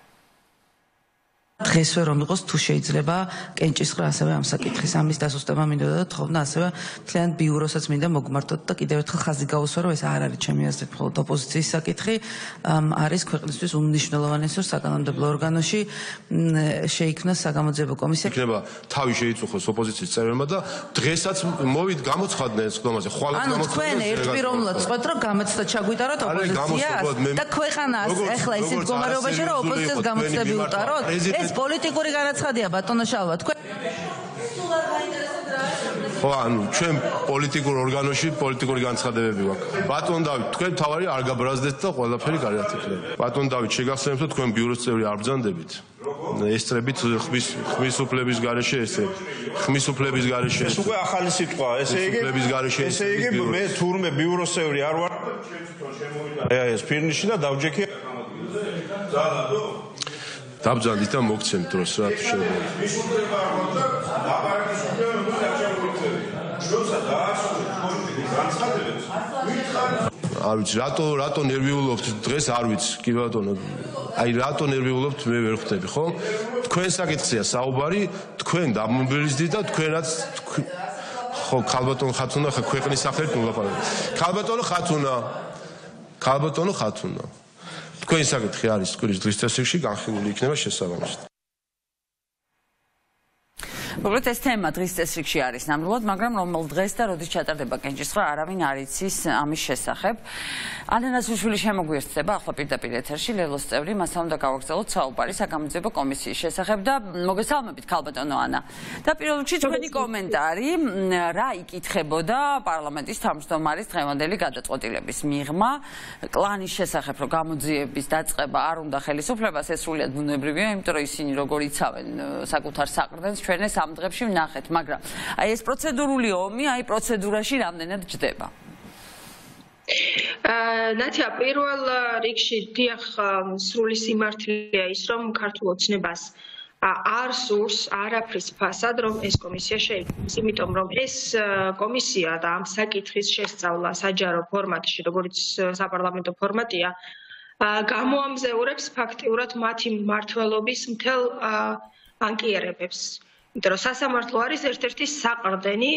დღესვე რომ იყოს თუ შეიძლება კენჭისყრა ასევე ამ საკითხის ამის დასუსტება მინდოდა და თხოვნა ასევე მთლიან ბიუროსაც მინდა მოგმართოთ და კიდევ ერთხელ ხაზი გაუსვა რომ ეს არ არის ჩემი აზრით მხოლოდ ოპოზიციის საკითხი არის ქვეყნისთვის უმნიშვნელოვანესი რომ საკანონმდებლო ორგანოში შეიქმნას საგამოძიებო კომისია იქნება თავი შეიწუხოს ოპოზიციის წევრებმა და დღესაც გამოცხადდნენ ეს ხდომაზე ხვალად გამოცხადდნენ ანუ თქვენ ერთპიროვნულად წყვეთ რომ გამოცდა ჩაგვიტაროთ ოპოზიციას და ქვეყანას ეხლა ისეთ მდგომარეობაში რომ ოპოზიციას გამოცდები უტაროთ ეს პოლიტიკური განაცხადია ბატონო შალვა თქვენ ხო ანუ ჩვენ პოლიტიკურ ორგანოში პოლიტიკური განცხადებები გვაქვს ბატონ დავით თქვენ თავარი არ გაბრაზდეთ და ყველაფერი კარგად იქნება ბატონ დავით შეგახსენებთ რომ თქვენ ბიუროს წევრი არ ბრძანდებით ესწრებით ხმის უფლების გარეშე ხმის უფლების გარეშე ეს უკვე ახალი სიტყვა ესე იგი მე თურმე ბიუროს წევრი არ ვარ ეს ფირნიში და დავჯექი დაბძანდით და მოგცემთ დროს რა თუ შეიძლება. არ ვიცი, რატო ნერვიულობთ დღეს არ ვიცი, კი ბატონო. აი რატო ნერვიულობთ მე ვერ ხვდები, ხო? თქვენ საკითხია საუბარი, თქვენ დამობილიზდით და თქვენაც ხო ქალბატონო ხათუნა ხა ქვეყნის სახელით მოლაპარაკეთ. ქალბატონო ხათუნა თქვენი საკითხი არის თქვენი დღის წესრიგში განხილული იქნება შესაბამისად. მოკლედ ეს თემა დღის წესრიგში არის ნამდვილად, მაგრამ რომელ დღეს და როდის ჩატარდება კენჭისყრა, არავინ არ იცის ამის შესახებ. ანა ნაცვლიშვილი შემოგვიერთდება ახლა პირდაპირ ეთერში, ლელოს წევრი, მასთან უნდა გავაგზავნოთ საუბარი საგამოძიებო კომისიის შესახებ და მოგესალმებით ქალბატონო ანა. და პირველ რიგში თქვენი კომენტარი, რა იკითხებოდა პარლამენტის თავმჯდომარის დღევანდელი გადაწყვეტილების მიღმა, კლანის შესახებ, რომ გამოძიების დაწყება არ უნდა ხელისუფლებას, ეს სრულიად ბუნებრივია, იმიტომ რომ ისინი როგორ იცავენ საკუთარ საყრდენს, ჩვენ ეს ამ დღეებში ვნახეთ, მაგრამ აი ეს პროცედურული ომი, აი პროცედურაში რამდენად ჯდება. ნათია პირველ რიგში დიახ სრული სიმართლეა ის რომ ქართულ ოცნებას არ სურს არაფრის ფასად რომ ეს კომისია შეიქმნას იმიტომ რომ ეს კომისია და ამ საკითხის შესწავლა საჯარო ფორმატში როგორც საპარლამენტო ფორმატია გამოამზეურებს ფაქტიურად მათი მმართველობის მთელ ანკიერებებს იმიტომ რომ სასამართლო არის ერთ-ერთი საყრდენი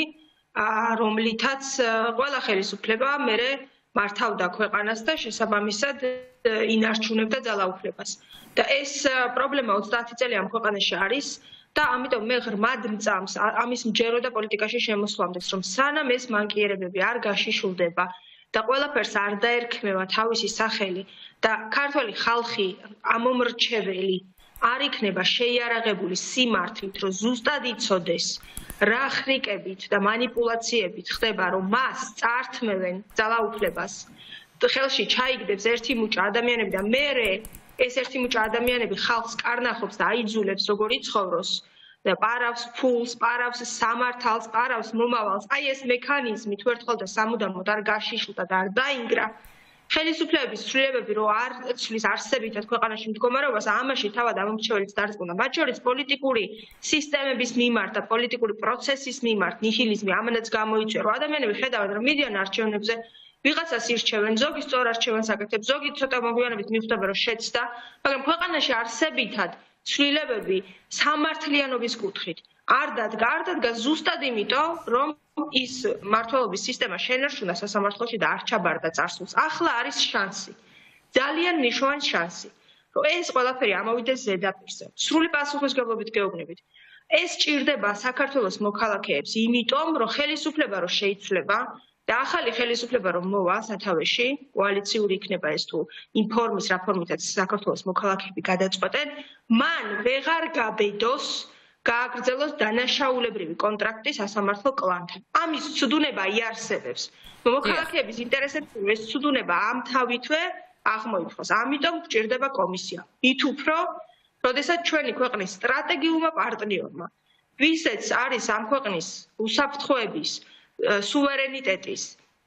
რომლითაც ყველა ხელისუფლება მერე მართავდა ქვეყანას და შესაბამისად ინარჩუნებდა ძალაუფლებას. და ეს პრობლემა 30 წელი ამ ქვეყანაში არის და ამიტომ მე ღრმად მწამს ამის მჯეროდა პოლიტიკაში შემოსვლამდეც რომ სანამ ეს მანკიერებები არ გაშიშულდება და ყველაფერს არ დაერქმევა თავისი სახელი და ქართველი ხალხი ამომრჩეველი არ იქნება შეიარაღებული სიმართლით რომ ზუსტად იცოდეს რა ხრიკებით და манипуляციებით ხდება რომ მას წართმევენ ძალაუფლებას ხელში ჩაიგდებს ერთი მუჭა ადამიანები და მერე ეს ერთი მუჭა ადამიანები ხალხს კარნახობს და აიძულებს როგორ იცხოვროს და პარავს ფულს, პარავს სამართალს, პარავს მომავალს. აი ეს მექანიზმი თუ ერთხელ და სამუდამოდ არ გაშიშულდა და არ დაინგრა ხელისუფლების ცვლილებები რო არ ცვლის არსებითად ქვეყანაში მდგომარეობას ამაში თავად ამომრჩეველიც დარწმუნდა მათ შორის პოლიტიკური სისტემების მიმართ და პოლიტიკური პროცესის მიმართ ნიჰილიზმი ამანაც გამოიწვია რომ ადამიანები ხედავენ რომ მიდიან არჩევნებზე ვიღაცას ირჩევენ ზოგი სწორ არჩევანს აკეთებს ზოგი ცოტა მოგვიანებით მიხვდება რომ შეცდა მაგრამ ქვეყანაში არსებითად ცვლილებები სამართლიანობის კუთხით არ დადგა ზუსტად იმიტომ რომ ის მართლობის სისტემა შენარჩუნა სასამართლოში და არ ჩაბარდა წარსულს. ახლა არის შანსი. ძალიან მნიშვნელოვანი შანსი. რომ ეს ყველაფერი ამოვიდეს ზედაპირზე. სრული პასუხისმგებლობით გეუბნებით. ეს ჭირდება საქართველოს მოქალაქეებს, იმიტომ რომ ხელისუფლება რო შეიცვლება და ახალი ხელისუფლება რომ მოვა სათავეში, კოალიციური იქნება ეს თუ იმ ფორმის რა ფორმითაც საქართველოს მოქალაქეები გადაწყვეტენ, მან ვეღარ გაბედოს გააგრძელოს დანაშაულებრივი კონტრაქტი სასამართლო კლანთან. ამის ცუდუნება იარსებებს. მოქალაქეების ინტერესებში ეს ცუდუნება ამ თავითვე აღმოიფხოს. ამიტომ გჭირდება კომისია. მით უფრო, როდესაც ჩვენი ქვეყნის სტრატეგიულმა პარტნიორმა, ვისაც არის ამ ქვეყნის უსაფრთხოების, სუვერენიტეტის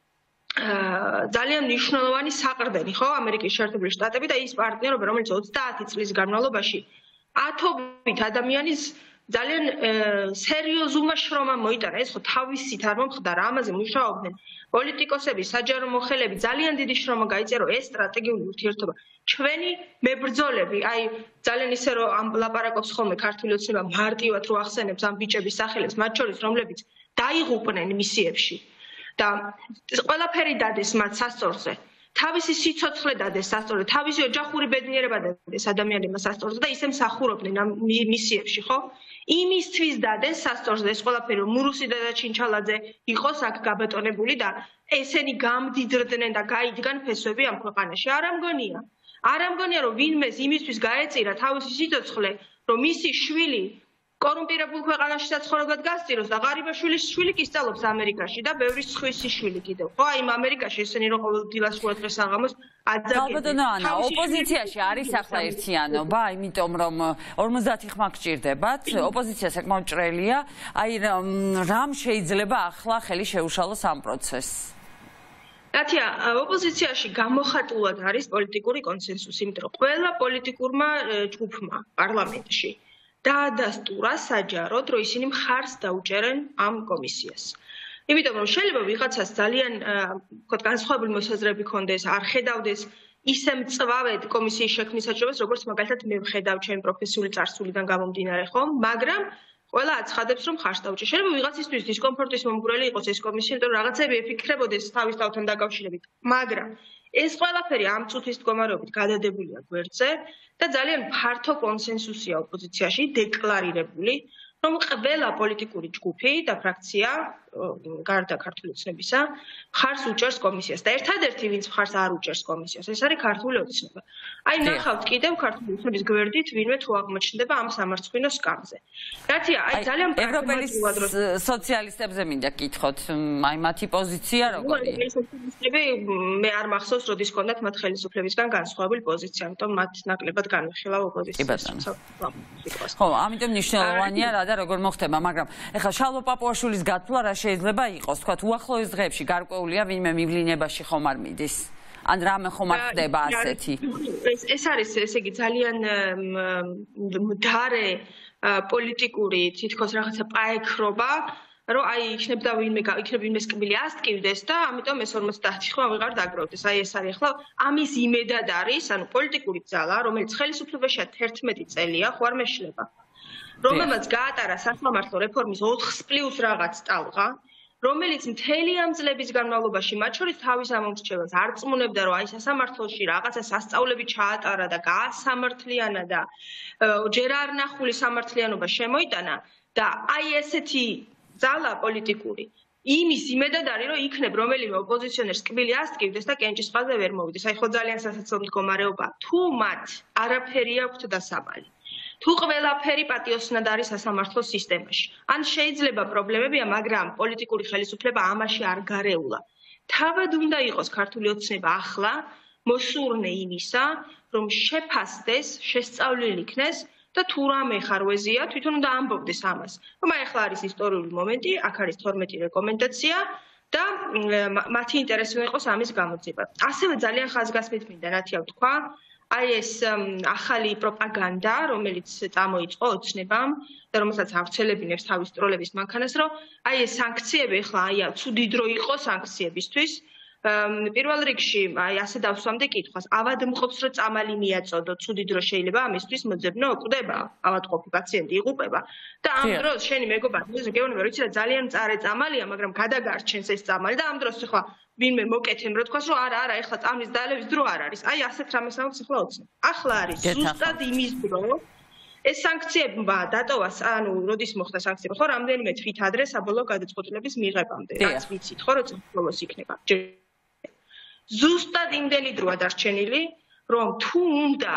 ძალიან მნიშვნელოვანი საყრდენი, ხო, ამერიკის შეერთებული შტატები და ის პარტნიორობა, რომელიც 30 წლის განმავლობაში ათობით ადამიანის ძალიან სერიოზულმა შრომა მოიტანა. ეს ხო თავისით არ მომხდარა, ამაზე მუშაობდნენ პოლიტიკოსები, საჯარო მოხელეები, ძალიან დიდი შრომა გაიწერა ეს სტრატეგიული ურთიერთობა. ჩვენი მებრძოლები, აი ძალიან ისე რომ ამ ლაპარაკობს ხოლმე ქართული ოცნება მარტივად რო ახსენებს ამ ბიჭების სახელებს, მათ შორის რომლებიც დაიღუპნენ მისიებში და ყველაფერი დადეს მათ სასწორზე. თავისი სიცოცხლე დადეს სასწორზე, თავისი ოჯახური ბედნიერება დადეს ადამიანებმა სასწორზე და ისე მსახურობდნენ ამ მისიებში, ხო? იმისთვის დადეს სასწორზე ეს ყველაფერი რომ მურუსი და ჩინჩალაძე იყოს აქ გაბატონებული და ესენი გამდიდრდნენ და გაიდგან ფესვები ამ ქვეყანაში. არ ამგონია რომ ვინმეს იმისთვის გაეწირა თავისი სიცოცხლე, რომ მისი შვილი კორუმპირებულ ქვეყანაში საცხოვრებლად გასწიროს და ღარიბაშვილის შვილი კი სწავლობს ამერიკაში და ბევრი სხვისი შვილი კიდევ. ხო, აი იმ ამერიკაში ესენი რო ყოველ დილას შუადღეს საღამოს ალბათო ანა, ოპოზიციაში არის ახლა ერთიანობა, იმიტომ რომ 50 ხმა გჭირდებათ, ოპოზიცია საკმაოდ ჭრელია, აი რამ შეიძლება ახლა ხელი შეუშალოს ამ პროცესს? ნათია, ოპოზიციაში გამოხატულად არის პოლიტიკური კონსენსუსი, იმიტომ რომ ყველა პოლიტიკურმა ჯგუფმა პარლამენტში დაადასტურა საჯაროდ, რომ ისინი მხარს დაუჭერენ ამ კომისიას. იმიტომ რომ შეიძლება ვიღაცას ძალიან განსხვავებული მოსაზრებები ქონდეს, არ ხედავდეს ისე მწვავედ კომისიის შექმნის საჭიროებას, როგორც მაგალითად მე ვხედავ ჩემი პროფესიული წარსულიდან გამომდინარე, ხომ? მაგრამ ყველა აცხადებს, რომ მხარს დაუჭერს. შეიძლება ვიღაცისთვის დისკომფორტის მომგვრელი იყოს ეს კომისია, იმიტომ რომ რაღაცები ეფიქრებოდეს თავის თავთან დაკავშირებით. მაგრამ ეს ყველაფერი ამ წუთის მდგომარეობით გადადებულია გვერდზე და ძალიან ფართო კონსენსუსია ოპოზიციაში დეკლარირებული, რომ ყველა პოლიტიკური ჯგუფი და ფრაქცია გარდა ქართული ოცნებისა მხარს უჭერს კომისიას და ერთადერთი ვინც მხარს არ უჭერს კომისიას ეს არის ქართული ოცნება. აი ნახავთ კიდევ ქართული ოცნების გვერდით ვინმე თუ აღმოჩნდება ამ სამარცხვინო სკამზე. რათია, აი ძალიან ევროპელი სოციალისტებზე მინდა გითხოთ, აი მათი პოზიცია როგორია? სოციალისტები მე არ მახსოვს როდის ჰქონდათ მათ ხელისუფლებისგან განსხვავებული პოზიცია, ამიტომ მათ ნაკლებად განვიხილავ ოპოზიციას. ხო, ამიტომ მნიშვნელოვანია რა და როგორ მოხდება, მაგრამ ეხლა შალვა პაპუაშვილის გათვლა რა შეიძლება იყოს, თქვათ, უახლოეს დღეებში გარკვეულია ვინმე მივლინებაში ხომ არ მიდის? ან რამე ხომ არ ხდება ასეთი? ეს არის ესე იგი ძალიან მდარე პოლიტიკური თითქოს რაღაცა პაექრობა, რომ აი იქნებდა ვინმე კბილი ასტკივდეს და ამიტომ ეს 50 ხო აღარ დაგროვდეს. აი ეს არის ახლა ამის იმედად არის, ანუ პოლიტიკური ძალა, რომელიც ხელისუფლებაში 11 წელია, ხო არ მეშლება. რომელმაც გაატარა სასამართლო რეფორმის 4+ რაღაც ტალღა, რომელიც მთელი ამ წლების განმავლობაში მათ შორის თავის ამომრჩევას არ წმუნებდა, რომ აი სასამართლოში რაღაცა სასწაულები ჩაატარა და გაასამართლიანა და ჯერ არ ნახული სამართლიანობა შემოიტანა და აი ესეთი ძალა პოლიტიკური იმის იმედად არის, რომ იქნებ რომელიმე ოპოზიციონერს კბილი ასტკივდეს და კენჭის ყაზე ვერ მოვიდეს. აი ხო ძალიან სასაცილო მდგომარეობა. თუ მათ არაფერი აქვთ დასაბალი. თუ ყველაფერი პატიოსნად არის სასამართლო სისტემაში. ან შეიძლება პრობლემებია, მაგრამ პოლიტიკური ხელისუფლება ამაში არ გარეულა. თავად უნდა იყოს ქართული ოცნება ახლა მოსურნე იმისა, რომ შეფასდეს, შესწავლილი იქნეს და თუ რამე ხარვეზია, თვითონ უნდა ამბობდეს ამას. რომ აი ახლა არის ისტორიული მომენტი, აქ არის 12 რეკომენდაცია და მათი ინტერესი უნდა იყოს ამის გამოძიება. ასევე ძალიან ხაზგასმით მინდა რათია ვთქვა, აი ეს ახალი პროპაგანდა, რომელიც წამოიწყო ოცნებამ და რომელსაც ავრცელებინებს თავის ტროლების მანქანას, რომ აი ეს სანქციები ახლა აი ცუდი დრო იყო სანქციებისთვის. პირველ რიგში აი ასე დავსვამდე კითხვას, ავადმყოფს რო წამალი მიაწოდო, ცუდი დრო შეიძლება ამისთვის მოძებნო კვდება, ავადმყოფი პაციენტი იღუპება და ამ დროს შენი მეგობარი გეუბნება, ვიცი რა ძალიან მწარე წამალია, მაგრამ გადაგარჩენს ეს წამალი და ამ დროს ახლა ვინმე მოკეთენ რო თქვას, რომ არა, ახლა წამლის დაალევის დრო არ არის. აი ასეთ რამეს ამბობს ახლა ოცნება. ახლა არის ზუსტად იმის დრო. ეს სანქციებმა დატოვას, ანუ როდის მოხდა სანქციები, ხო, რამდენიმე თვით ადრე საბოლოო გადაწყვეტილების მიღებამდე, რაც ვიცით, ხო, რომ წელს იქნება. ზუსტად იმდენი დროა დარჩენილი, რომ თუ უნდა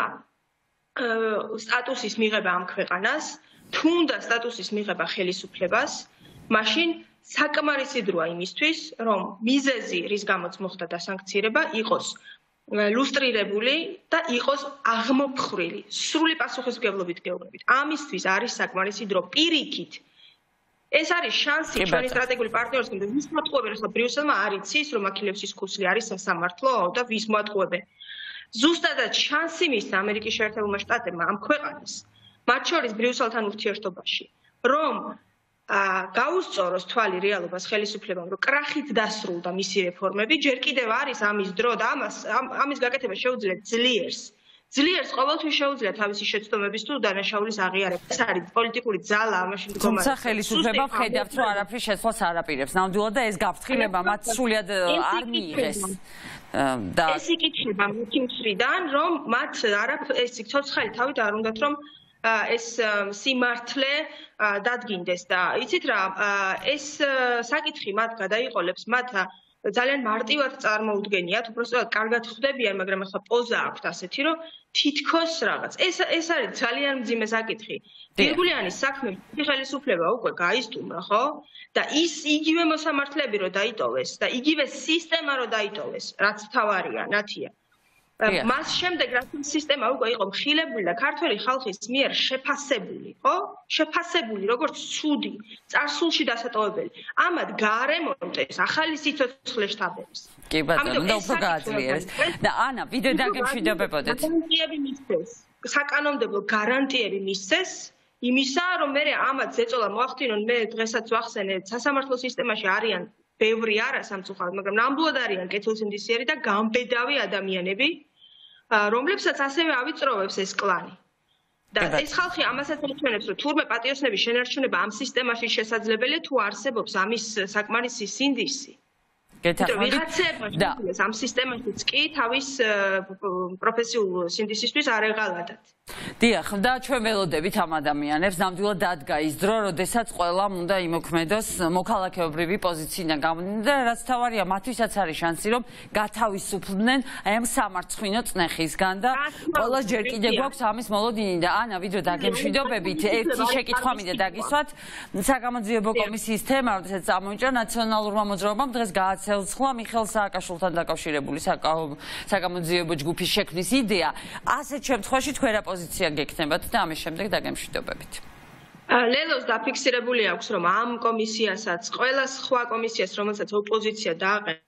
სტატუსის მიღება ამ ქვეყანას, თუ უნდა სტატუსის მიღება ხელისუფლებას, მაშინ საკმარისი დროა იმისთვის, რომ მიზეზი, რის გამოც მოხდა დასანქცირება, იყოს ლუსტრირებული და იყოს აღმოფხრილი, სრული პასუხისმგებლობით გეუბნებით. ამისთვის არის საკმარისი დრო პირიქით. ეს არის შანსი ჩვენი სტრატეგიული პარტნიორისგან ვის მოატყუებენ ახლა ბრიუსელმა არ იცის რომ აქილევსის ქუსლი არის სასამართლო და ვის მოატყუებენ ზუსტადად შანსი მისცა ამერიკის შეერთებულმა შტატებმა ამ ქვეყანას მათ შორის ბრიუსელთან ურთიერთობაში რომ გაუსწოროს თვალი რეალობას ხელისუფლებამ რომ კრახით დასრულდა მისი რეფორმები ჯერ კიდევ არის ამის დრო და ამის გაკეთება შეუძლია ძლიერს ყოველთვის შეუძლია თავისი შეცდომების თუ დანაშაულის აღიარება. ეს არის პოლიტიკური ძალა ამაში მდგომარე. თუმცა ხელისუფლება ხედავთ რომ არაფრის შეცვლას არ აპირებს. ნამდვილად და ეს გაფრთხილება მათ სრულად არ მიიღეს. და ეს იკითხება მათი მხრიდან რომ მათ ეს ცოცხალი თავით არ უნდათ რომ ეს სიმართლე დადგინდეს და იცით რა ეს საკითხი მათ გადაიყოლებს მათ ძალიან მარტივად წარმოუდგენიათ, უბრალოდ კარგად ხვდებიან, მაგრამ ახლა პოზა აქვთ ასეთი, რომ თითქოს რაღაც. ეს არის ძალიან მძიმე საკითხი. გირგულიანის საქმე ხელისუფლება უკვე გაისტუმრა, ხო? და ის იგივე მოსამართლეები რო დაიტოვეს და იგივე სისტემა რო დაიტოვეს, რაც თავარია, ნათია. მას შემდეგ რაც სისტემა უკვე იყო მხილებული და ქართველი ხალხის მიერ შეფასებული, ხო? შეფასებული როგორც ცუდი, წარსულში დასატოვებელი. ამად გაარემონტეს ახალი სიცოცხლე შტაბების. კი ბატონო, და უფრო გააძლიერეს. და ანა, ვიდეო დაგემშვიდობებოდეთ. გარანტიები მისცეს. საკანონმდებლო გარანტიები მისცეს იმისა, რომ მე ამათ ზეწოლა მოახდინონ, მე დღესაც ვახსენე, სასამართლო სისტემაში არიან ბევრი არა სამწუხაროდ, მაგრამ ნამდვილად არიან კეთილსინდისიერი და გამბედავი ადამიანები, რომლებსაც ასევე ავიწროვებს ეს კლანი. და ეს ხალხი ამასაც აჩვენებს, რომ თურმე პატიოსნების შენარჩუნება ამ სისტემაში შესაძლებელია, თუ არსებობს ამის საკმარისი სინდისი. და ამ სისტემაშიც კი თავის პროფესიულ სინდისისთვის არ ეღალატათ. დიახ, და ჩვენ ველოდებით ამ ადამიანებს ნამდვილად დადგა ის დრო, როდესაც ყველამ უნდა იმოქმედოს მოქალაქეობრივი პოზიციიდან გამოდიდნენ და რაც თავარია, მათთვისაც არის შანსი, რომ გათავისუფლდნენ აი ამ სამარცხვინო წნეხისგან და ყველას ჯერ კიდევ გვაქვს ამის მოლოდინი და ანა, ვიდრე დაგემშვიდობებით, ერთი შეკითხვა მინდა დაგისვათ. საგამოძიებო კომისიის თემა, როდესაც წამოიჭრა ნაციონალურმა მოძრაობამ დღეს გააცეცხლა მიხეილ სააკაშვილთან დაკავშირებული საგამოძიებო ჯგუფის შექმნის იდეა. ასეთ შემთხვევაში თქვენ რა პოზიცია გექნებათ და ამის შემდეგ დაგემშვიდობებით. ლელოს დაფიქსირებული აქვს, რომ ამ კომისიასაც, ყველა სხვა კომისიას, რომელსაც ოპოზიცია დააყენებს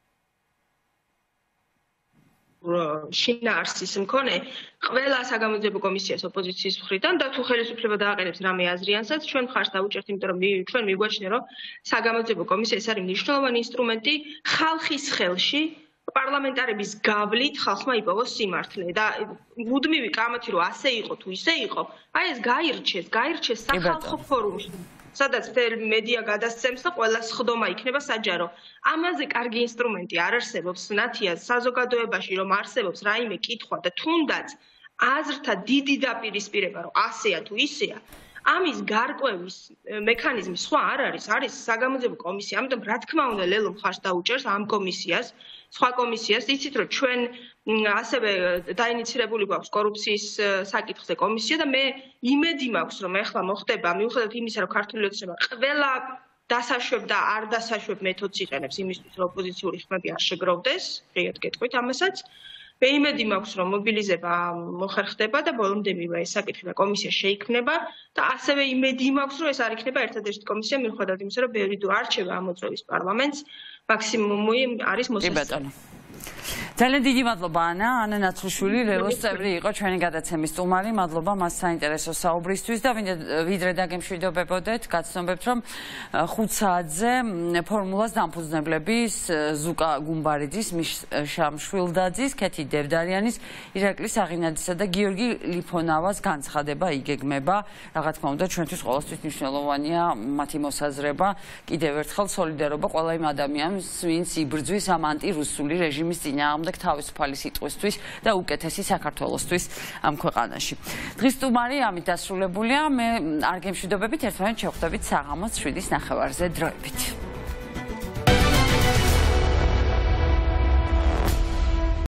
შინაარსის მქონე, ყველა საგამოძიებო კომისიას ოპოზიციის მხრიდან და თუ ხელისუფლება დააყენებს რამე აზრიანსაც, ჩვენ მხარს დავუჭერთ, იმიტომ რომ ჩვენ მიგვაჩნია, რომ საგამოძიებო კომისია ეს არის მნიშვნელოვანი ინსტრუმენტი ხალხის ხელში პარლამენტარების გავლით ხალხმა იპოვოს სიმართლე და მუდმივი კამათი რომ ასე იყო თუ ისე იყო, აი ეს გაირჩეს სახალხო ფორუმში, სადაც მედია გადასცემს და ყველა სხდომა იქნება საჯარო. ამაზე კარგი ინსტრუმენტი არ არსებობს ნათია საზოგადოებაში, რომ არსებობს რაიმე კითხვა და თუნდაც აზრთა დიდი დაპირისპირება, რომ ასეა თუ ისეა. ამის გარკვევის მექანიზმი სხვა არ არის, არის საგამოძიებო კომისია. ამიტომ რა თქმა უნდა ლელო მხარს დაუჭერს ამ კომისიას, სხვა კომისიას. იცით რომ ჩვენ ასევე დაინიცირებული გვაქვს კორუფციის საკითხზე კომისია და მე იმედი მაქვს რომ ეხლა მოხდება მიუხედავად იმისა რომ ქართული ოცნება ყველა დასაშვებ და არ დასაშვებ მეთოდს იყენებს იმისთვის რომ ოპოზიციური ხმები არ შეგროვდეს, ღიად გეტყვით ამასაც. მე იმედი მაქვს რომ მობილიზება მოხერხდება და ბოლომდე მივა ეს საკითხი და კომისია შეიქმნება და ასევე იმედი მაქვს რომ ეს არ იქნება ერთადერთი კომისია მიუხედავად იმისა რომ ბევრი თუ არჩევა ამ მოწვევის პარლამენტს მაქსიმუმი არის მოსასწრაფო. ძალიან დიდი მადლობა ანა ნაცრუშვილი, ლელოს წევრი იყო ჩვენი გადაცემის სტუმარი. მადლობა მას საინტერესო საუბრისთვის და ვიდრე დაგემშვიდობებოდეთ, გაცნობებთ რომ 5 საათზე ფორმულას დამფუძნებლების ზუკა გუმბარიძის, მიშამ შვილდაძის, ქეთი დევდარიანის, ირაკლი საღინაძისა და გიორგი ლიფონავას განცხადება იგეგმება. რა თქმა უნდა, ჩვენთვის ყოველთვის მნიშვნელოვანია მათი მოსაზრება. კიდევ ერთხელ სოლიდარობა ყველა იმ ადამიანს, ვინც იბრძვის ამ ანტირუსული რეჟიმის წინააღმდეგ თავისუფალი სიტყვისთვის და უკეთესი საქართველოსთვის ამ ქვეყანაში. დღის სტუმარი ამით დასრულებულია. მე არ გემშვიდობებით, ერთმანეთს შევხვდებით საღამოს 7:30-ზე დროებით.